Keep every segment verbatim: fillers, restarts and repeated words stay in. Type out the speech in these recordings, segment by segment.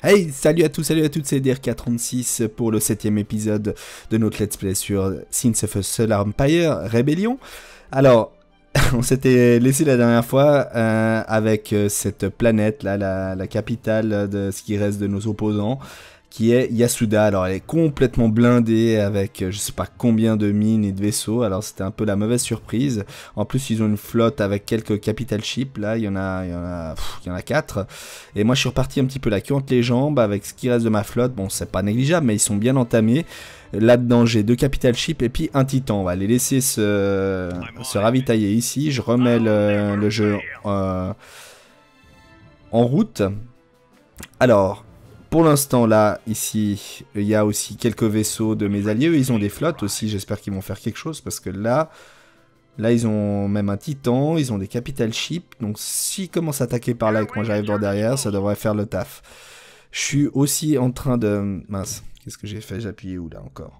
Hey, salut à tous, salut à toutes, c'est D R K trente-six pour le septième épisode de notre let's play sur Sins of a Solar Empire Rébellion. Alors, on s'était laissé la dernière fois euh, avec cette planète, là, la, la capitale de ce qui reste de nos opposants, qui est Yasuda. Alors, elle est complètement blindée avec je sais pas combien de mines et de vaisseaux. Alors, c'était un peu la mauvaise surprise. En plus, ils ont une flotte avec quelques capital ships. Là, il y en a, il y en a, pff, il y en a quatre. Et moi, je suis reparti un petit peu la queue entre les jambes avec ce qui reste de ma flotte. Bon, c'est pas négligeable, mais ils sont bien entamés. Là-dedans, j'ai deux capital ships et puis un titan. On va les laisser se, se ravitailler ici. Je remets le, le jeu euh, en route. Alors, pour l'instant, là, ici, il y a aussi quelques vaisseaux de mes alliés. Eux, ils ont des flottes aussi. J'espère qu'ils vont faire quelque chose parce que là, là, ils ont même un titan. Ils ont des capital ships. Donc, s'ils commencent à attaquer par là et que moi j'arrive dans derrière, ça devrait faire le taf. Je suis aussi en train de... Mince. Qu'est-ce que j'ai fait? J'ai appuyé où là encore?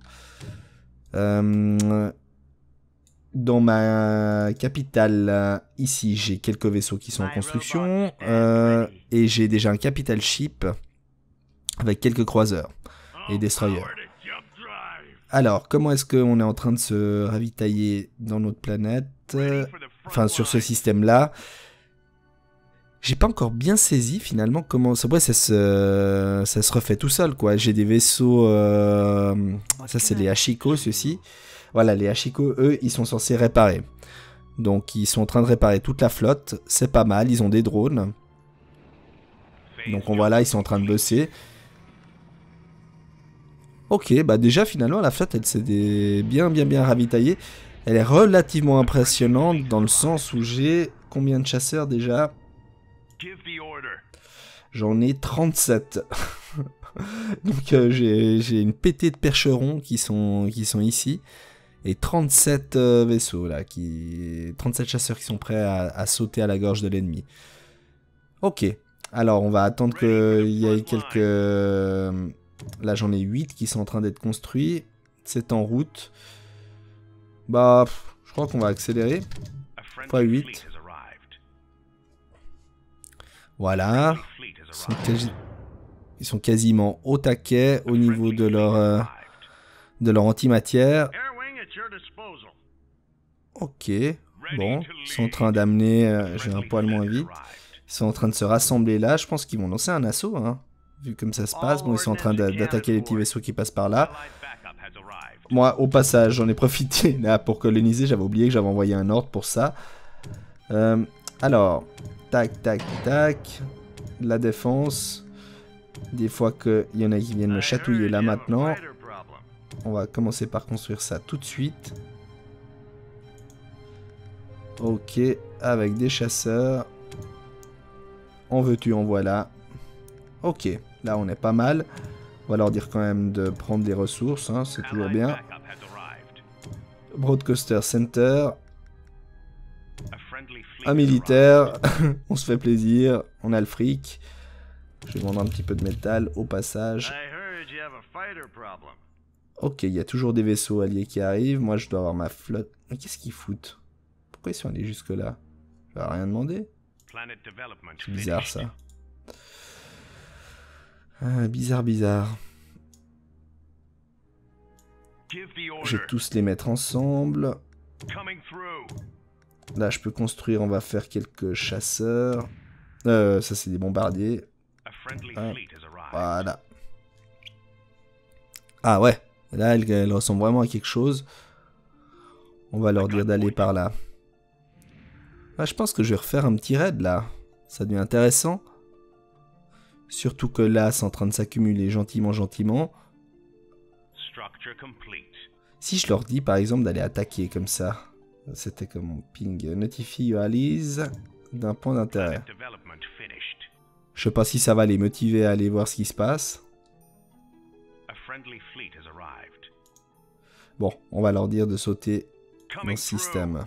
euh, Dans ma capitale, euh, ici, j'ai quelques vaisseaux qui sont en construction. Euh, et j'ai déjà un capital ship avec quelques croiseurs et destroyers. Alors, comment est-ce qu'on est en train de se ravitailler dans notre planète? Enfin, sur ce système-là. J'ai pas encore bien saisi finalement comment ça, ouais, ça, se... ça se refait tout seul quoi. J'ai des vaisseaux, euh... ça c'est les Hachiko ceux-ci. Voilà, les Hachiko, eux, ils sont censés réparer. Donc ils sont en train de réparer toute la flotte. C'est pas mal, ils ont des drones. Donc on voit là, ils sont en train de bosser. Ok, bah déjà finalement la flotte elle s'est des... bien bien bien ravitaillée. Elle est relativement impressionnante dans le sens où j'ai combien de chasseurs déjà? J'en ai trente-sept. Donc euh, j'ai une pétée de percherons qui sont, qui sont ici. Et trente-sept euh, vaisseaux là. Qui... trente-sept chasseurs qui sont prêts à, à sauter à la gorge de l'ennemi. Ok. Alors on va attendre qu'il y ait quelques... Là j'en ai huit qui sont en train d'être construits. C'est en route. Bah je crois qu'on va accélérer. fois huit. Voilà, ils sont, quasi... Ils sont quasiment au taquet au niveau de leur, euh, de leur antimatière. Ok, bon, ils sont en train d'amener, euh, j'ai un poil moins vite. Ils sont en train de se rassembler là, je pense qu'ils vont lancer un assaut, hein, vu comme ça se passe. Bon, ils sont en train d'attaquer les petits vaisseaux qui passent par là. Moi, au passage, j'en ai profité là pour coloniser, j'avais oublié que j'avais envoyé un ordre pour ça. Euh, alors... Tac, tac, tac. La défense. Des fois qu'il y en a qui viennent me chatouiller là maintenant. On va commencer par construire ça tout de suite. Ok, avec des chasseurs. En veux-tu, en voilà. Ok, là on est pas mal. On va leur dire quand même de prendre des ressources, hein, c'est toujours bien. Broadcaster Center. Un militaire, on se fait plaisir, on a le fric. Je vais vendre un petit peu de métal au passage. Ok, il y a toujours des vaisseaux alliés qui arrivent. Moi, je dois avoir ma flotte. Mais qu'est-ce qu'ils foutent? Pourquoi ils sont allés jusque là? Je leur ai rien demandé. C'est bizarre ça. Ah, bizarre, bizarre. Je vais tous les mettre ensemble. Là, je peux construire, on va faire quelques chasseurs. Euh, ça, c'est des bombardiers. Ah, voilà. Ah ouais, là, elle, elle ressemble vraiment à quelque chose. On va leur dire d'aller par là. Ah, je pense que je vais refaire un petit raid, là. Ça devient intéressant. Surtout que là, c'est en train de s'accumuler gentiment, gentiment. Si je leur dis, par exemple, d'aller attaquer comme ça... C'était comme mon ping. Notify your allies d'un point d'intérêt. Je sais pas si ça va les motiver à aller voir ce qui se passe. Bon, on va leur dire de sauter dans ce système.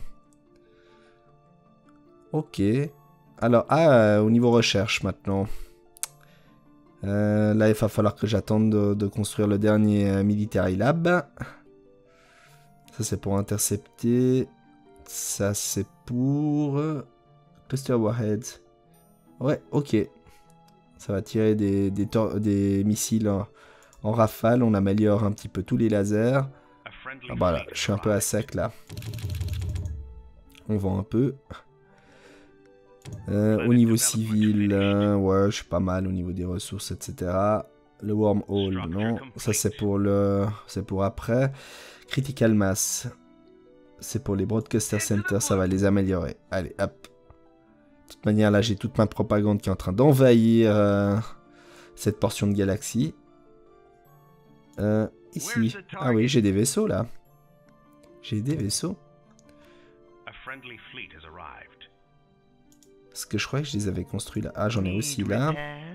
Ok. Alors, ah, au niveau recherche maintenant. Euh, là, il va falloir que j'attende de, de construire le dernier euh, Military Lab. Ça, c'est pour intercepter... Ça, c'est pour... Cluster Warheads. Ouais, ok. Ça va tirer des, des, des missiles en, en rafale. On améliore un petit peu tous les lasers. Ah bah là, je suis un peu à sec là. On vend un peu. Euh, au niveau civil, euh, ouais, je suis pas mal au niveau des ressources, et cetera. Le wormhole, non. Ça c'est pour le, c'est pour après. Critical mass, c'est pour les broadcaster centers. Ça va les améliorer. Allez, hop. De toute manière, là, j'ai toute ma propagande qui est en train d'envahir euh, cette portion de galaxie. Euh, ici. Ah oui, j'ai des vaisseaux là. J'ai des vaisseaux. Parce que je croyais que je les avais construits là. Ah, j'en ai aussi là.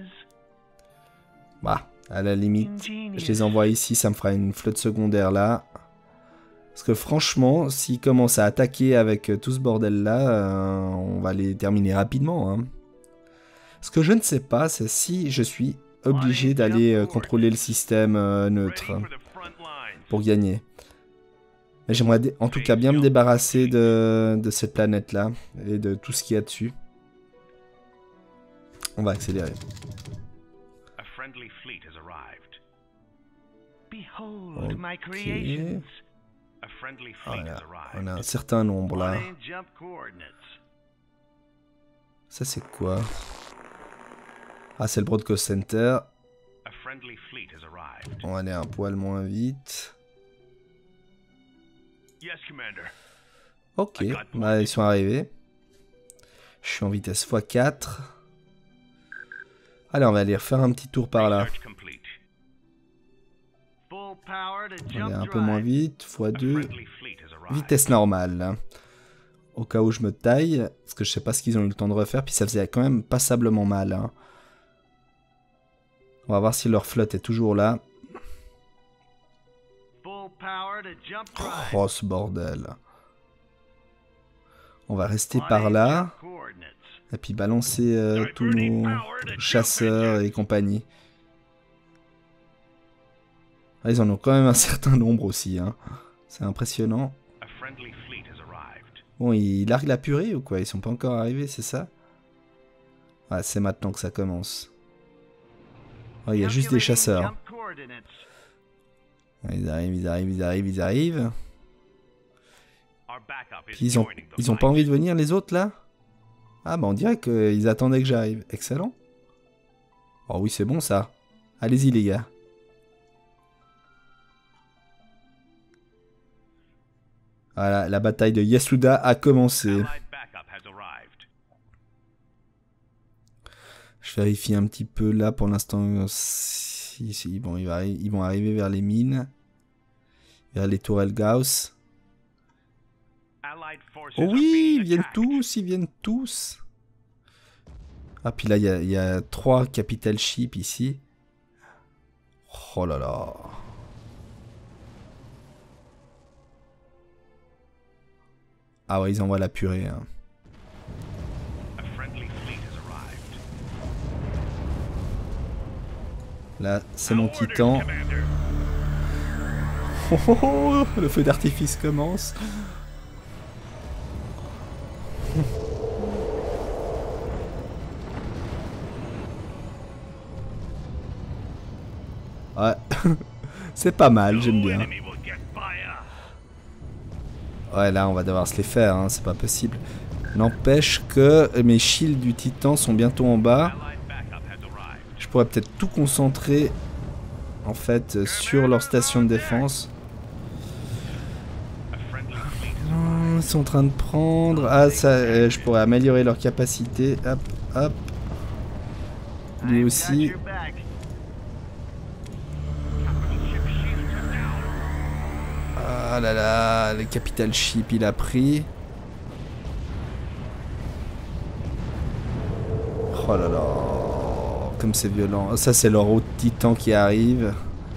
Bah, à la limite, je les envoie ici, ça me fera une flotte secondaire là. Parce que franchement, s'ils commencent à attaquer avec tout ce bordel là, euh, on va les terminer rapidement. Hein. Ce que je ne sais pas, c'est si je suis obligé d'aller euh, contrôler le système euh, neutre pour gagner. Mais j'aimerais en tout cas bien me débarrasser de, de cette planète là et de tout ce qu'il y a dessus. On va accélérer. Ok. Voilà. On a un certain nombre là. Ça c'est quoi? Ah, c'est le Broadcast Center. On va aller un poil moins vite. Ok, bah, ils sont arrivés. Je suis en vitesse fois quatre. Allez, on va aller refaire un petit tour par là. On est un peu moins vite, fois deux. Vitesse normale. Là. Au cas où je me taille, parce que je sais pas ce qu'ils ont eu le temps de refaire, puis ça faisait quand même passablement mal. Hein. On va voir si leur flotte est toujours là. Oh, ce bordel. On va rester par là. Et puis balancer euh, tous nos chasseurs et compagnie. Ah, ils en ont quand même un certain nombre aussi. Hein. C'est impressionnant. Bon, ils larguent la purée ou quoi? Ils sont pas encore arrivés, c'est ça? Ah, c'est maintenant que ça commence. Oh, il y a juste des chasseurs. Ils arrivent, ils arrivent, ils arrivent, ils arrivent. Puis ils ont, ils ont pas envie de venir les autres là? Ah bah on dirait qu'ils attendaient que j'arrive. Excellent. Oh oui, c'est bon ça. Allez-y les gars. Voilà, la bataille de Yasuda a commencé. Je vérifie un petit peu là pour l'instant. Si, si, bon, ils, va, ils vont arriver vers les mines. Vers les tourelles Gauss. Oh oui, ils viennent tous, ils viennent tous. Ah, puis là, il y, y a trois capital ships ici. Oh là là. Ah ouais, ils envoient la purée. Hein. Là, c'est mon titan. Oh, oh, oh, le feu d'artifice commence. Ouais, c'est pas mal, j'aime bien. Ouais, là, on va devoir se les faire, hein, c'est pas possible. N'empêche que mes shields du titan sont bientôt en bas. Je pourrais peut-être tout concentrer, en fait, sur leur station de défense. Ils sont en train de prendre... Ah, ça, je pourrais améliorer leur capacité. Hop, hop. Lui aussi. Ah là là, le capital ship il a pris. Oh là là, comme c'est violent. Ça c'est leur autre titan qui arrive.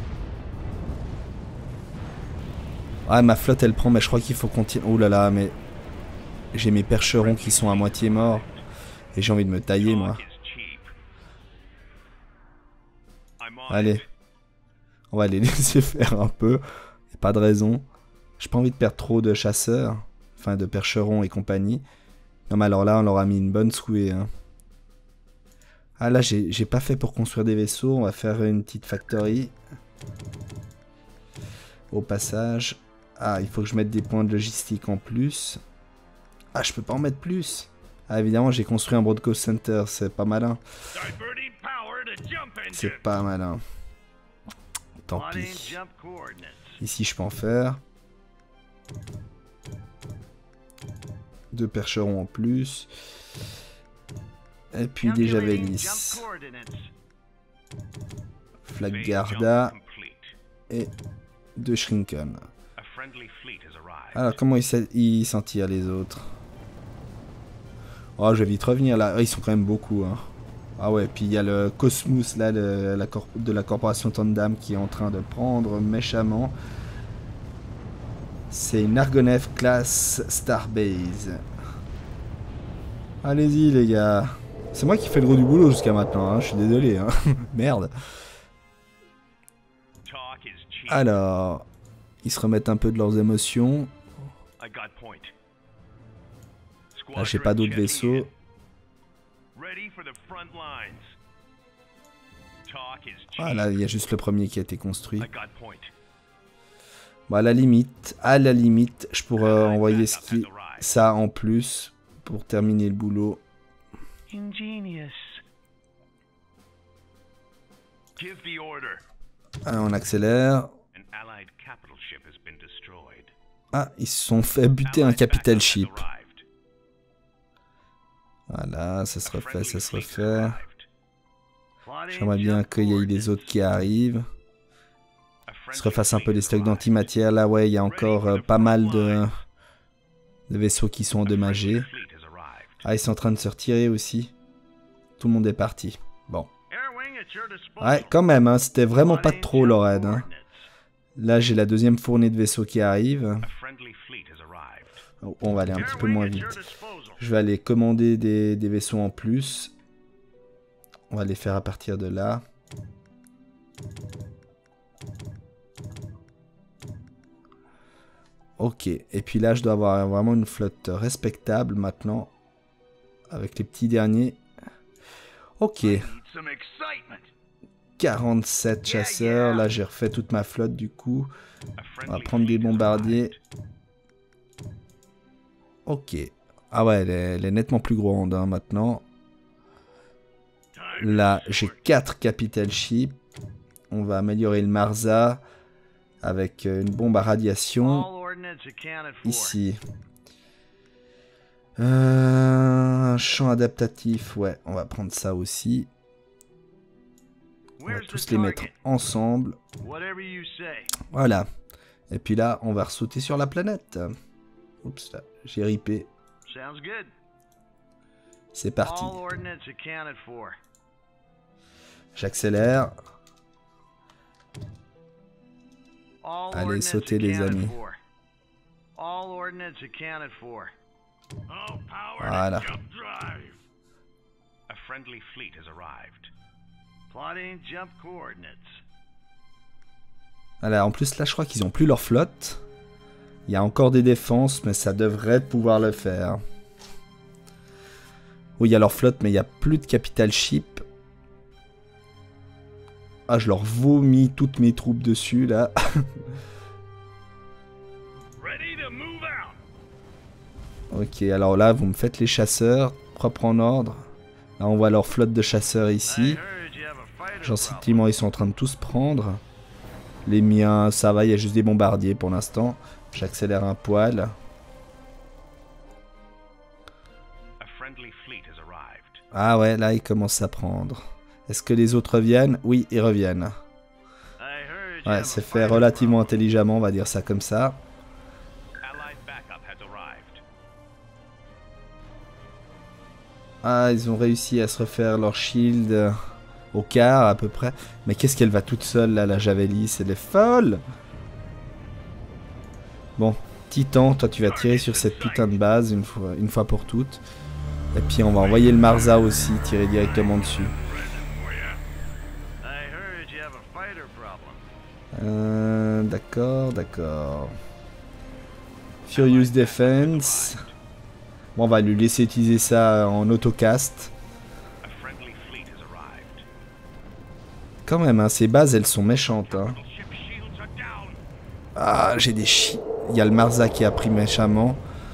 Ah, ma flotte elle prend, mais je crois qu'il faut continuer. Oh là là, mais j'ai mes percherons qui sont à moitié morts. Et j'ai envie de me tailler moi. Allez, on va les laisser faire un peu. Y a pas de raison. J'ai pas envie de perdre trop de chasseurs. Enfin, de percherons et compagnie. Non, mais alors là, on leur a mis une bonne souhait. Hein. Ah là, j'ai pas fait pour construire des vaisseaux. On va faire une petite factory. Au passage. Ah, il faut que je mette des points de logistique en plus. Ah, je peux pas en mettre plus. Ah, évidemment, j'ai construit un broadcast center. C'est pas malin. C'est pas malin. Tant pis. Ici, je peux en faire. Deux percherons en plus. Et puis des javelis. Flag Garda. Et deux Shrinken. Alors, comment ils s'en tirent les autres? Oh, je vais vite revenir là. Ils sont quand même beaucoup. Hein. Ah ouais, puis il y a le Cosmos là, le, la de la corporation Tandam qui est en train de prendre méchamment. C'est une Argonev classe Starbase. Allez-y les gars. C'est moi qui fais le gros du boulot jusqu'à maintenant, hein. Je suis désolé. Hein. Merde. Alors, ils se remettent un peu de leurs émotions. Là, j'ai pas d'autres vaisseaux. Ah là, il y a juste le premier qui a été construit. Bon, à la limite, à la limite, je pourrais envoyer ce qui, ça en plus pour terminer le boulot. Ah, on accélère. Ah, ils se sont fait buter un capital ship. Voilà, ça se refait, ça se refait. J'aimerais bien qu'il y ait les autres qui arrivent. Se refasse un peu les stocks d'antimatière. Là, ouais, il y a encore euh, pas mal de, de vaisseaux qui sont endommagés. Ah, ils sont en train de se retirer aussi. Tout le monde est parti. Bon. Ouais, quand même, hein, c'était vraiment pas trop leur aide. Hein. Là, j'ai la deuxième fournée de vaisseaux qui arrive. Oh, on va aller un petit peu moins vite. Je vais aller commander des, des vaisseaux en plus. On va les faire à partir de là. Ok, et puis là je dois avoir vraiment une flotte respectable maintenant. Avec les petits derniers. Ok. quarante-sept chasseurs, là j'ai refait toute ma flotte du coup. On va prendre des bombardiers. Ok. Ah ouais, elle est, elle est nettement plus grande hein, maintenant. Là, j'ai quatre capital ships. On va améliorer le Marza avec une bombe à radiation. Ici. Euh, un champ adaptatif. Ouais, on va prendre ça aussi. On va tous les mettre ensemble. Voilà. Et puis là, on va ressauter sur la planète. Oups, là, j'ai ripé. C'est parti. J'accélère. Allez, sautez les amis. Voilà. Voilà, en plus là je crois qu'ils ont plus leur flotte. Il y a encore des défenses, mais ça devrait pouvoir le faire. Oui, il y a leur flotte, mais il n'y a plus de capital ship. Ah, je leur vomis toutes mes troupes dessus, là. Ok, alors là, vous me faites les chasseurs, propres en ordre. Là, on voit leur flotte de chasseurs ici. Gentiment, ils sont en train de tous prendre. Les miens, ça va, il y a juste des bombardiers pour l'instant. J'accélère un poil. Ah ouais, là, ils commencent à prendre. Est-ce que les autres reviennent? Oui, ils reviennent. Ouais, c'est fait relativement intelligemment, on va dire ça comme ça. Ah, ils ont réussi à se refaire leur shield au quart à peu près. Mais qu'est-ce qu'elle va toute seule là, la Javelis? Elle est folle! Bon, Titan, toi tu vas tirer sur cette putain de base une fois, une fois pour toutes. Et puis on va envoyer le Marza aussi, tirer directement dessus. Euh, d'accord, d'accord. Furious Defense. Bon, on va lui laisser utiliser ça en autocast. Quand même, hein, ces bases, elles sont méchantes. Hein. Ah, j'ai des chi... Il y a le Marza qui a pris méchamment.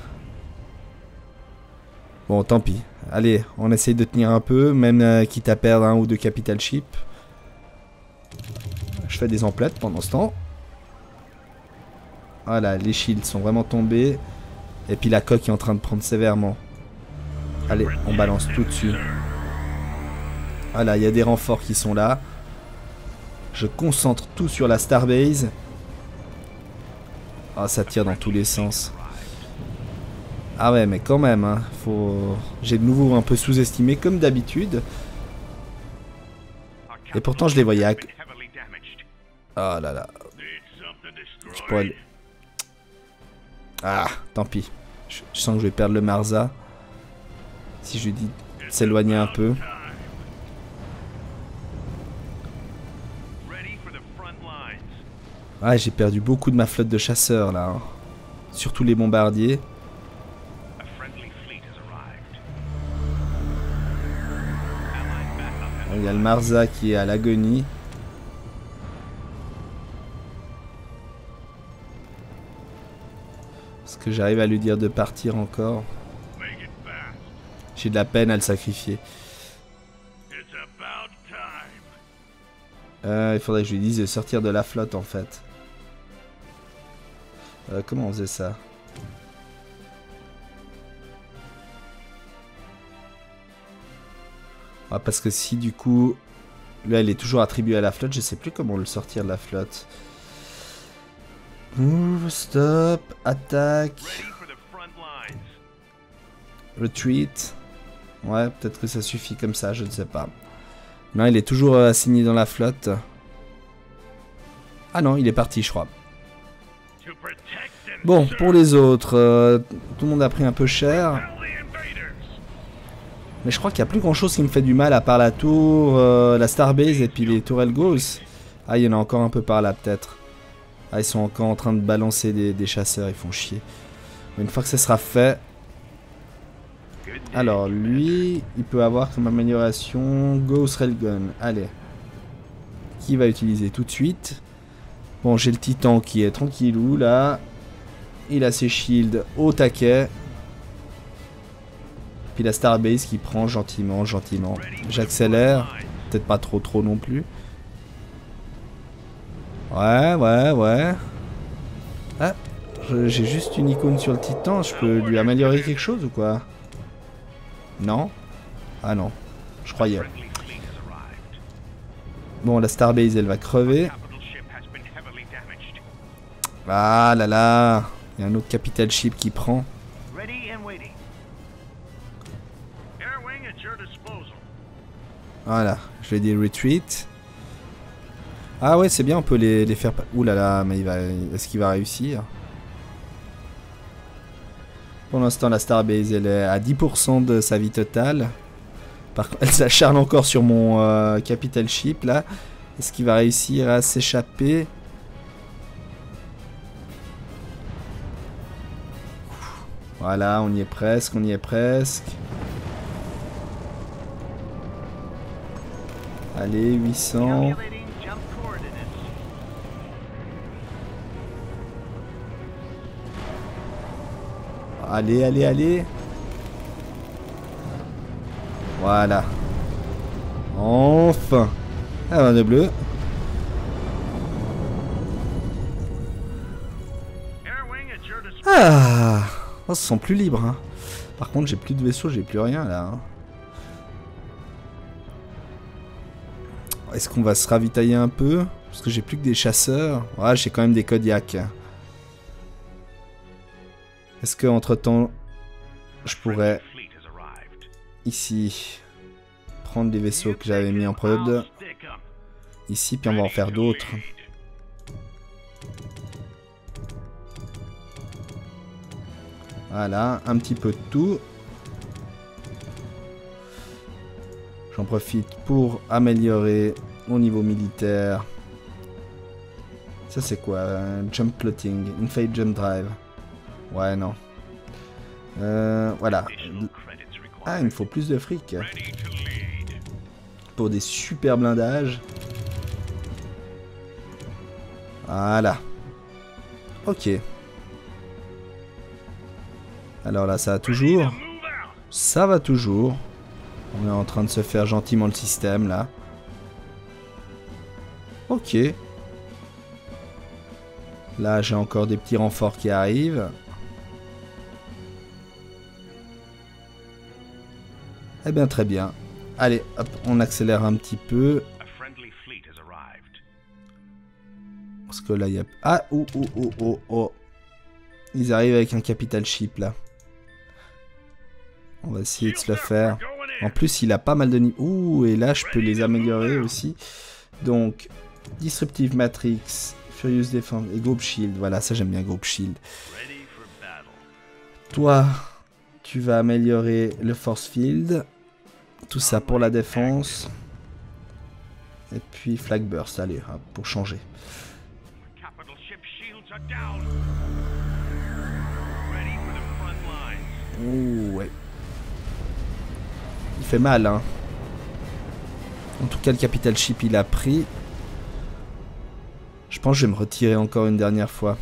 Bon, tant pis. Allez, on essaye de tenir un peu, même euh, quitte à perdre un ou deux capital ship. Je fais des emplettes pendant ce temps. Voilà, les shields sont vraiment tombés. Et puis la coque est en train de prendre sévèrement. Allez, on balance tout dessus. Voilà, il y a des renforts qui sont là. Je concentre tout sur la Starbase. Ah, ça tire dans tous les sens. Ah ouais, mais quand même, hein, faut... j'ai de nouveau un peu sous-estimé, comme d'habitude. Et pourtant, je les voyais à... Oh là là. Je pourrais... Ah, tant pis. Je, je sens que je vais perdre le Marza. Si je lui dis de s'éloigner un peu. Ah, j'ai perdu beaucoup de ma flotte de chasseurs, là. Hein. Surtout les bombardiers. Il y a le Marza qui est à l'agonie. Est-ce que j'arrive à lui dire de partir encore? J'ai de la peine à le sacrifier. Euh, il faudrait que je lui dise de sortir de la flotte en fait. Euh, comment on faisait ça? Ah, parce que si du coup... Là, il est toujours attribué à la flotte, je sais plus comment le sortir de la flotte. Move, stop, attaque. Retreat. Ouais, peut-être que ça suffit comme ça, je ne sais pas. Non, il est toujours assigné dans la flotte. Ah non, il est parti, je crois. Bon, pour les autres, euh, tout le monde a pris un peu cher. Mais je crois qu'il n'y a plus grand chose qui me fait du mal à part la tour, euh, la Starbase et puis les tourelles Gauss. Ah, il y en a encore un peu par là peut-être. Ah, ils sont encore en train de balancer des, des chasseurs, ils font chier. Mais une fois que ça sera fait... Alors, lui, il peut avoir comme amélioration Gauss Railgun. Allez. Qui va utiliser tout de suite? Bon, j'ai le Titan qui est tranquillou là. Il a ses shields au taquet. Puis la Starbase qui prend gentiment, gentiment. J'accélère. Peut-être pas trop, trop non plus. Ouais, ouais, ouais. Ah, j'ai juste une icône sur le Titan. Je peux lui améliorer quelque chose ou quoi? Non? Ah non. Je croyais. Bon, la Starbase, elle va crever. Ah là là. Il y a un autre capital ship qui prend. Voilà, je vais dire retreat. Ah ouais, c'est bien, on peut les, les faire... Ouh là là, mais il va... est-ce qu'il va réussir? Pour l'instant, la Starbase, elle est à dix pour cent de sa vie totale. Par contre, elle s'acharne encore sur mon euh, capital ship, là. Est-ce qu'il va réussir à s'échapper? Voilà, on y est presque, on y est presque. Allez, huit cents. Allez, allez, allez. Voilà. Enfin. Ah, un de bleu. Ah. Oh, ils se sent plus libres. Hein. Par contre, j'ai plus de vaisseau, j'ai plus rien là. Hein. Est-ce qu'on va se ravitailler un peu? Parce que j'ai plus que des chasseurs. Ouais, j'ai quand même des Kodiaks. Est-ce que entre temps, je pourrais ici prendre des vaisseaux que j'avais mis en prod ici, puis on va en faire d'autres. Voilà, un petit peu de tout. J'en profite pour améliorer au niveau militaire. Ça c'est quoi? Un jump plotting, une fade jump drive. Ouais, non. Euh, voilà. Ah, il me faut plus de fric. Pour des super blindages. Voilà. Ok. Alors là, ça va toujours. Ça va toujours. On est en train de se faire gentiment le système, là. Ok. Là, j'ai encore des petits renforts qui arrivent. Eh bien, très bien. Allez, hop, on accélère un petit peu. Parce que là, il y a... Ah, oh, oh, oh, oh, oh. Ils arrivent avec un capital ship, là. On va essayer de se le faire. En plus, il a pas mal de niveaux. Ouh, et là, je peux les améliorer aussi. Donc, Disruptive Matrix, Furious Defense et Group Shield. Voilà, ça, j'aime bien Group Shield. Toi, tu vas améliorer le Force Field. Tout ça pour la défense. Et puis Flag Burst, allez, hop, pour changer. Ouh, ouais. Il fait mal, hein. En tout cas, le Capital Ship, il a pris. Je pense que je vais me retirer encore une dernière fois.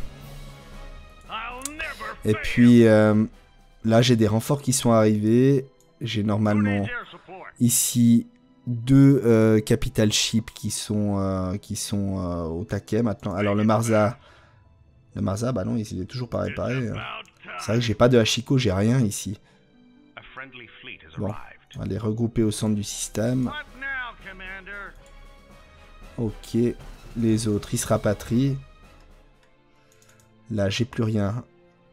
Et puis, euh, là, j'ai des renforts qui sont arrivés. J'ai normalement ici deux euh, Capital Ship qui sont, euh, qui sont euh, au taquet maintenant. Alors, le Marza... Le Marza, bah non, il est toujours pas réparé. C'est vrai que j'ai pas de Hachiko, j'ai rien ici. Bon, on va les regrouper au centre du système. Ok, les autres, ils se rapatrient. Là, j'ai plus rien.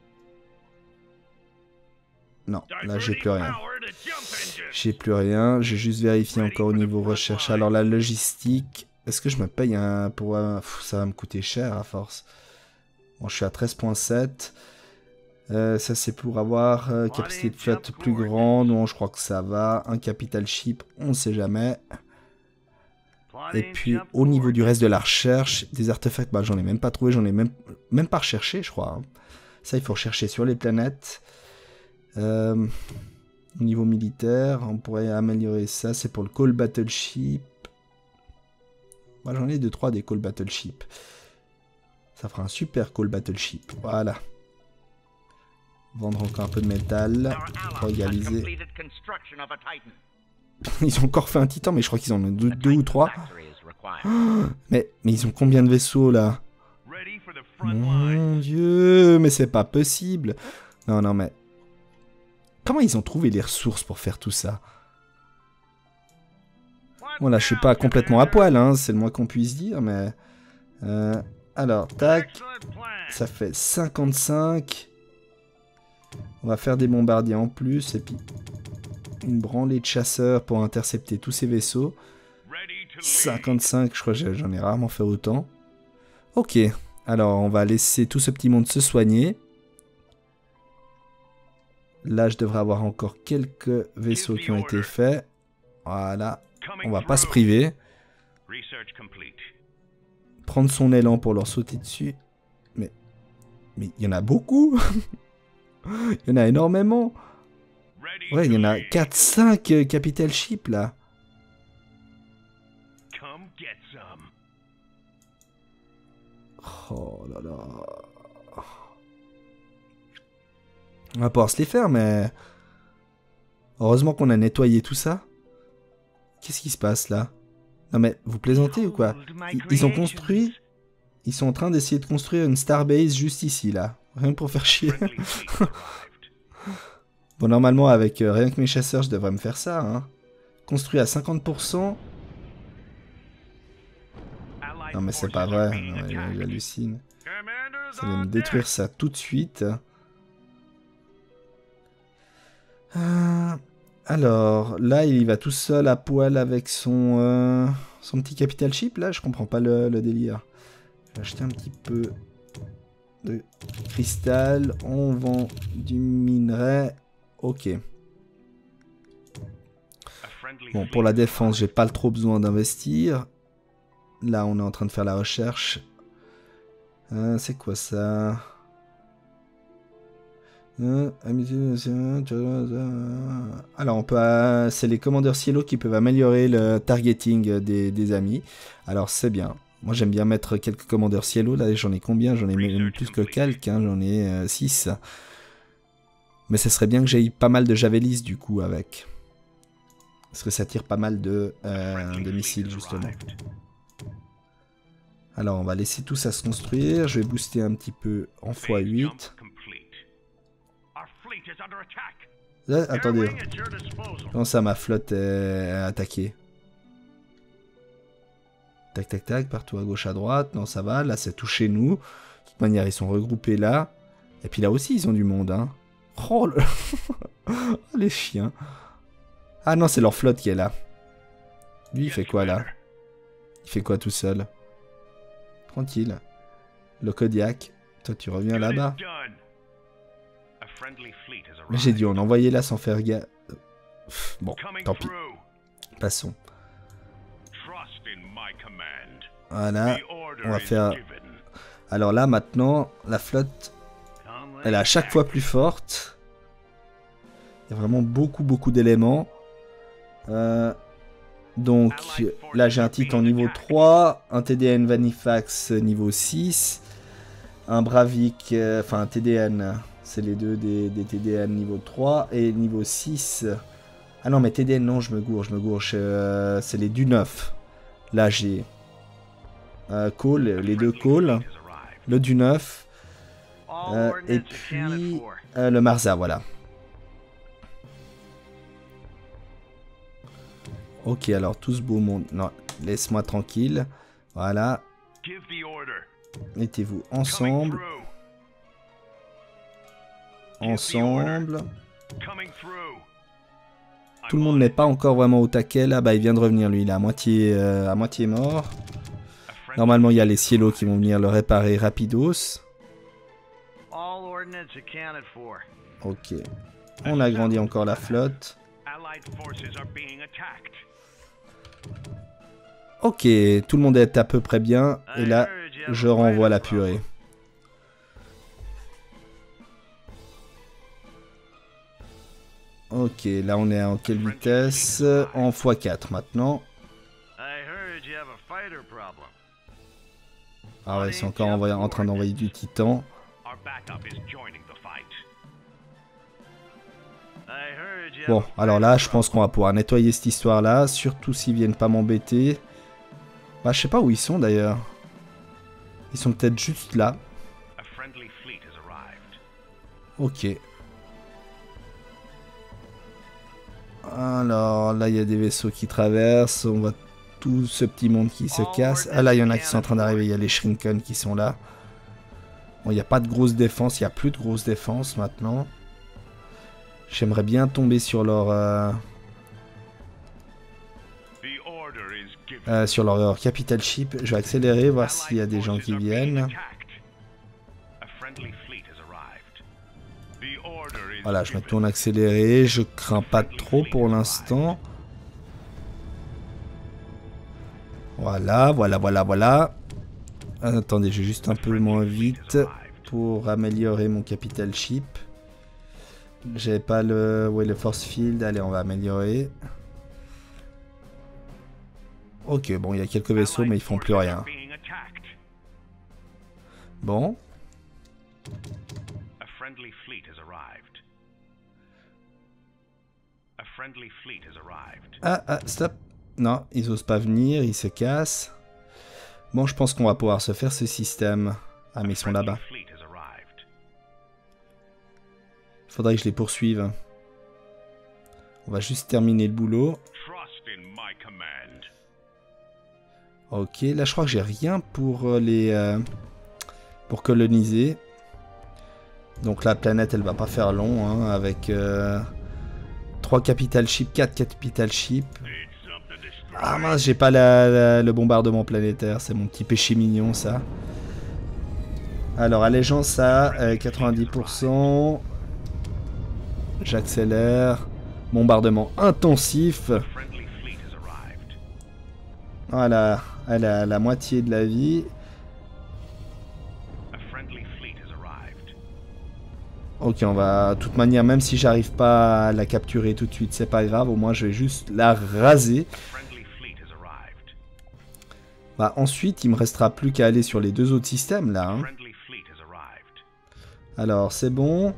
Non, là, j'ai plus rien. J'ai plus rien. J'ai juste vérifié encore au niveau recherche. Alors, la logistique... Est-ce que je me paye un... pour un... Pff, ça va me coûter cher à force. Bon, je suis à treize point sept. Euh, ça, c'est pour avoir euh, capacité de flotte plus grande. Non, je crois que ça va. Un capital ship, on ne sait jamais. Et puis, au niveau du reste de la recherche, des artefacts, bah, j'en ai même pas trouvé. J'en ai même, même pas recherché, je crois. Ça, il faut rechercher sur les planètes. Euh, au niveau militaire, on pourrait améliorer ça. C'est pour le Call Battleship. Moi, j'en ai deux trois des Call Battleship. Ça fera un super Call Battleship. Voilà. Vendre encore un peu de métal. Réaliser. Ils ont encore fait un titan, mais je crois qu'ils en ont deux, deux ou trois. Oh, mais, mais ils ont combien de vaisseaux là? Mon Dieu, mais c'est pas possible. Non, non, mais... Comment ils ont trouvé les ressources pour faire tout ça? Bon là, je suis pas complètement à poil, hein, c'est le moins qu'on puisse dire, mais... Euh, alors, tac. Ça fait cinquante-cinq. On va faire des bombardiers en plus, et puis... Une branlée de chasseurs pour intercepter tous ces vaisseaux. cinquante-cinq, je crois que j'en ai rarement fait autant. Ok, alors on va laisser tout ce petit monde se soigner. Là, je devrais avoir encore quelques vaisseaux qui ont été faits. Voilà, on va pas se priver. Prendre son élan pour leur sauter dessus. Mais mais il y en a beaucoup. Il y en a énormément. Ouais, il y en a quatre cinq euh, capital ship là. Oh là là. On va pouvoir se les faire, mais... Heureusement qu'on a nettoyé tout ça. Qu'est-ce qui se passe là? Non mais, vous plaisantez ou quoi? Ils, ils ont construit... Ils sont en train d'essayer de construire une starbase juste ici là. Rien que pour faire chier. Bon, normalement, avec euh, rien que mes chasseurs, je devrais me faire ça. Hein. Construit à cinquante pour cent. Non, mais c'est pas vrai. J'hallucine. Ça va me détruire ça tout de suite. Euh, alors, là, il y va tout seul à poil avec son, euh, son petit capital ship. Là, je comprends pas le, le délire. Je vais acheter un petit peu de cristal. On vend du minerai. Ok. Bon, pour la défense, j'ai pas trop besoin d'investir. Là, on est en train de faire la recherche. Euh, c'est quoi ça? euh, Alors, on peut, euh, c'est les commandeurs Cielo qui peuvent améliorer le targeting des, des amis. Alors, c'est bien. Moi j'aime bien mettre quelques commandeurs cielo, là j'en ai combien? J'en ai même plus que quelques, hein. J'en ai six. Mais ce serait bien que j'aie pas mal de javelis du coup avec. Parce que ça tire pas mal de, euh, de missiles justement. Alors on va laisser tout ça se construire, je vais booster un petit peu en fois huit. Là, attendez, comment ça ma flotte est attaquée? Tac tac tac, partout à gauche à droite, non ça va, là c'est tout chez nous. De toute manière ils sont regroupés là. Et puis là aussi ils ont du monde hein. Oh le... les chiens. Ah non c'est leur flotte qui est là. Lui il fait quoi là? Il fait quoi tout seul? Tranquille. Le Kodiak, toi tu reviens là-bas. Mais j'ai dû en envoyer là sans faire gaffe. Bon, tant pis. Passons. Voilà, on va faire... Alors là, maintenant, la flotte, elle est à chaque fois plus forte. Il y a vraiment beaucoup, beaucoup d'éléments. Euh, donc, là, j'ai un Titan niveau trois, un T D N Vanifax niveau six, un Bravik, euh, enfin un T D N, c'est les deux des, des T D N niveau trois, et niveau six... Ah non, mais T D N, non, je me gourre, je me gourre, euh, c'est les du neuf. Là, j'ai... Euh, Cole, les deux Cole, le du neuf, euh, et puis euh, le Marza, voilà. Ok, alors tout ce beau monde, non, laisse-moi tranquille, voilà. Mettez-vous ensemble. Ensemble. Tout le monde n'est pas encore vraiment au taquet, là, bah il vient de revenir lui, il est à moitié, euh, à moitié mort. Normalement, il y a les cielos qui vont venir le réparer rapidos. Ok. On agrandit encore la flotte. Ok, tout le monde est à peu près bien. Et là, je renvoie la purée. Ok, là on est en quelle vitesse? En fois quatre maintenant. Ah ouais, c'est encore envoyé, en train d'envoyer du titan. Bon, alors là, je pense qu'on va pouvoir nettoyer cette histoire-là, surtout s'ils viennent pas m'embêter. Bah, je sais pas où ils sont d'ailleurs. Ils sont peut-être juste là. Ok. Alors, là, il y a des vaisseaux qui traversent. On voit tout ce petit monde qui se casse. Ah là, il y en a qui sont en train d'arriver. Il y a les Shrinken qui sont là. Bon, il n'y a pas de grosse défense. Il n'y a plus de grosse défense maintenant. J'aimerais bien tomber sur leur... Euh, euh, sur leur, leur capital ship. Je vais accélérer, voir s'il y a des gens qui viennent. Voilà, je me tourne accéléré. Je crains pas trop pour l'instant. Voilà, voilà, voilà, voilà. Attendez, je vais juste un peu moins vite pour améliorer mon capital ship. J'avais pas le... Ouais, le force field. Allez, on va améliorer. Ok, bon, il y a quelques vaisseaux, mais ils font plus rien. Bon. Ah, ah, stop. Non, ils osent pas venir, ils se cassent. Bon, je pense qu'on va pouvoir se faire ce système. Ah, mais ils sont là-bas. Il faudrait que je les poursuive. On va juste terminer le boulot. Ok, là je crois que j'ai rien pour les... Euh, pour coloniser. Donc la planète, elle va pas faire long, hein, avec... Euh, trois capital ships, quatre capital ships. Ah mince, j'ai pas la, la, le bombardement planétaire, c'est mon petit péché mignon ça. Alors allégeance à euh, quatre-vingt-dix pour cent. J'accélère. Bombardement intensif. Voilà, elle a la moitié de la vie. Ok, on va... De toute manière, même si j'arrive pas à la capturer tout de suite, c'est pas grave. Au moins, je vais juste la raser. Bah, ensuite, il me restera plus qu'à aller sur les deux autres systèmes, là. Hein. Alors, c'est bon.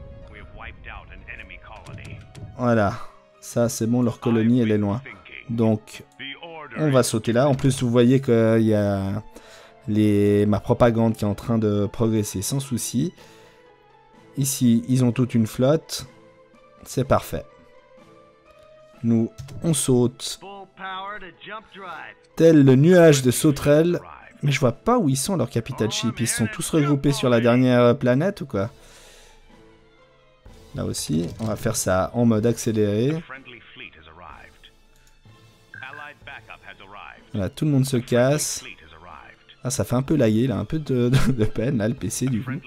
Voilà. Ça, c'est bon, leur colonie, elle est loin. Donc, on va sauter là. En plus, vous voyez qu'il y a les... ma propagande qui est en train de progresser sans souci. Ici, ils ont toute une flotte. C'est parfait. Nous, on saute. Tel le nuage de sauterelles. Mais je vois pas où ils sont, leurs capital ships. Ils sont tous regroupés sur la dernière planète ou quoi? Là aussi, on va faire ça en mode accéléré. Voilà, tout le monde se casse. Ah, ça fait un peu laguer, là, un peu de, de, de peine, là, le P C, du coup.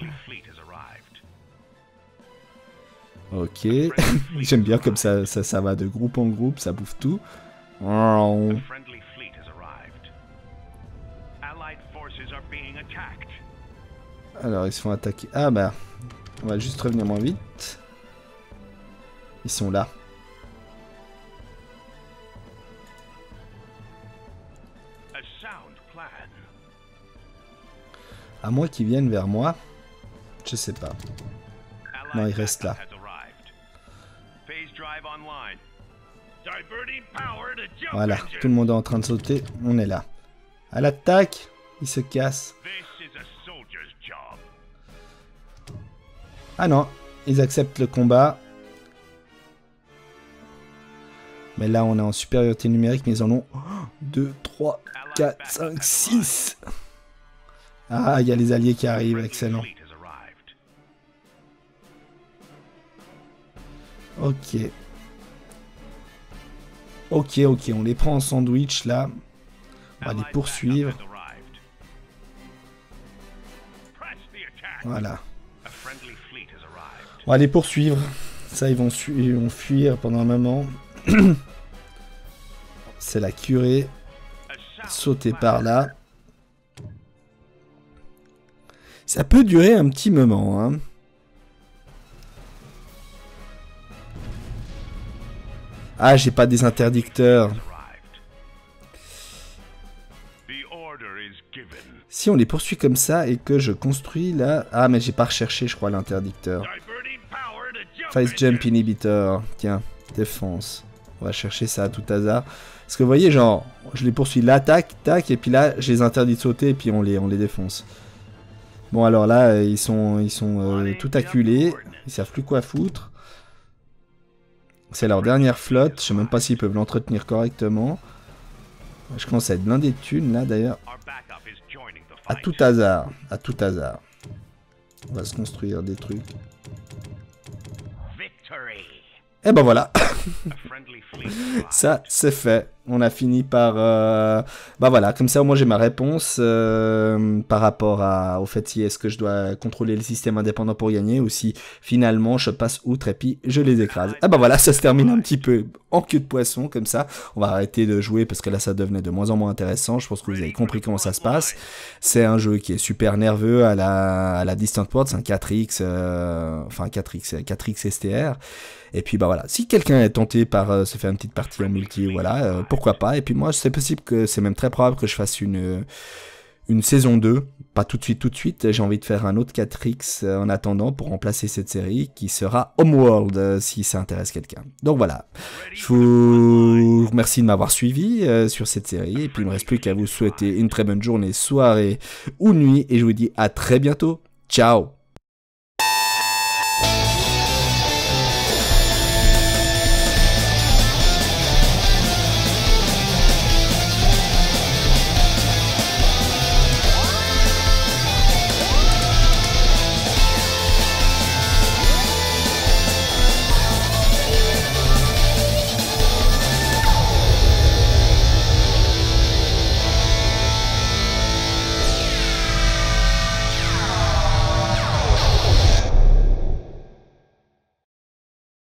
Ok. J'aime bien comme ça, ça, ça va de groupe en groupe, ça bouffe tout. Alors, ils se font attaquer. Ah, bah, on va juste revenir moins vite. Ils sont là. À moins qu'ils viennent vers moi. Je sais pas. Non, ils restent là. Voilà, tout le monde est en train de sauter. On est là. À l'attaque, ils se cassent. Ah non, ils acceptent le combat. Mais là, on est en supériorité numérique, mais ils en ont deux, trois, quatre, cinq, six. Ah, il y a les alliés qui arrivent, excellent. Ok. Ok, ok, on les prend en sandwich, là. On va les poursuivre. Voilà. On va les poursuivre. Ça, ils vont, ils vont fuir pendant un moment. C'est la curée. Sauter par là. Ça peut durer un petit moment, hein. Ah, j'ai pas des interdicteurs. Si on les poursuit comme ça et que je construis là... Ah, mais j'ai pas recherché, je crois, l'interdicteur. Face Jump Inhibitor. Tiens, défense. On va chercher ça à tout hasard. Parce que vous voyez, genre, je les poursuis là, tac, tac, et puis là, je les interdis de sauter et puis on les, on les défonce. Bon, alors là, ils sont, ils sont euh, tout acculés. Ils savent plus quoi foutre. C'est leur dernière flotte. Je sais même pas s'ils peuvent l'entretenir correctement. Je commence à être blindé de thunes, là, d'ailleurs. À tout hasard. À tout hasard. On va se construire des trucs. Et ben voilà. Ça, c'est fait. On a fini par... Euh... Bah voilà, comme ça au moins j'ai ma réponse euh, par rapport à, au fait si est-ce que je dois contrôler le système indépendant pour gagner ou si finalement je passe outre et puis je les écrase. Et bah voilà, ça se termine un petit peu en queue de poisson comme ça. On va arrêter de jouer parce que là ça devenait de moins en moins intéressant. Je pense que vous avez compris comment ça se passe. C'est un jeu qui est super nerveux à la, à la Distant World, c'est un quatre X, euh... enfin quatre X, quatre X S T R. Et puis bah voilà, si quelqu'un est tenté par euh, se faire une petite partie en multi, voilà, euh, pourquoi pas. Et puis moi, c'est possible que c'est même très probable que je fasse une, une saison deux. Pas tout de suite, tout de suite. J'ai envie de faire un autre quatre X en attendant pour remplacer cette série qui sera Homeworld euh, si ça intéresse quelqu'un. Donc voilà, je vous remercie de m'avoir suivi euh, sur cette série. Et puis il ne me reste plus qu'à vous souhaiter une très bonne journée, soirée ou nuit. Et je vous dis à très bientôt. Ciao!